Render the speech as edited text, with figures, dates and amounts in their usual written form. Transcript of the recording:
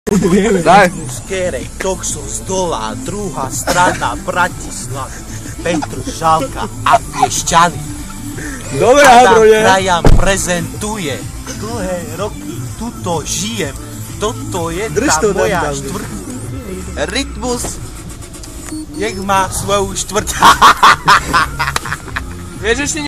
Daj. Skérek, Toxo z dola, druhá strana Bratislav, Petržalka a Piešťany. Dobrá, brode. Trajan prezentuje, dlhé roky tuto žijem, toto je tá moja štvrť. Rytmus, nech má svoju štvrť. Vieš ešte